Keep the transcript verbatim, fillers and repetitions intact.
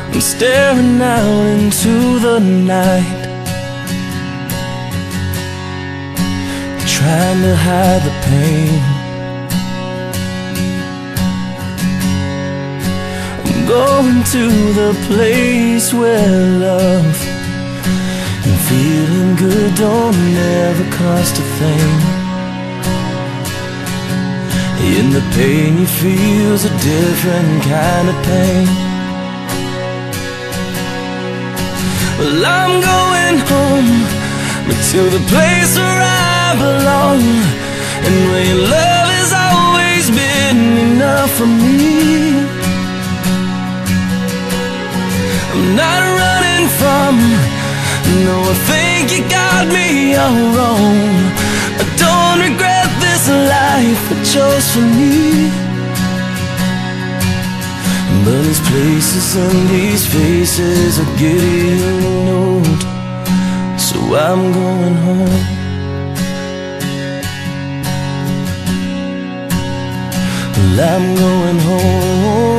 I'm staring out into the night, trying to hide the pain. I'm going to the place where love and feeling good don't ever cost a thing. In the pain you feel's a different kind of pain. Well, I'm going home, but to the place where I belong, and where your love has always been enough for me. I'm not running from, no, I think you got me all wrong. I don't regret this life I chose for me, but these places and these faces are getting old, so I'm going home. Well, I'm going home.